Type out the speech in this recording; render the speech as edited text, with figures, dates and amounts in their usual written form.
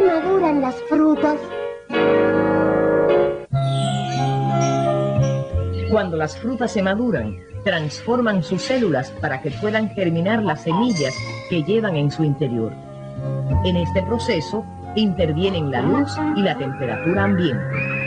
maduran las frutas? Cuando las frutas se maduran, transforman sus células para que puedan germinar las semillas que llevan en su interior. En este proceso intervienen la luz y la temperatura ambiente.